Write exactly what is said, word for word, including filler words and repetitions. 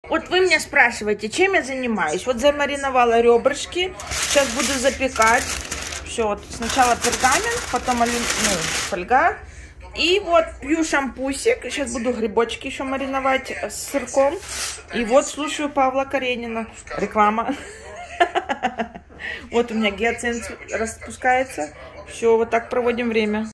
Вот вы меня спрашиваете, чем я занимаюсь. Вот замариновала ребрышки. Сейчас буду запекать. Все, вот сначала пергамент, потом ну, фольга. И вот пью шампусик. Сейчас буду грибочки еще мариновать с сырком. И вот слушаю Павла Каренина. Реклама. Вот у меня гиацинт распускается. Все, вот так проводим время.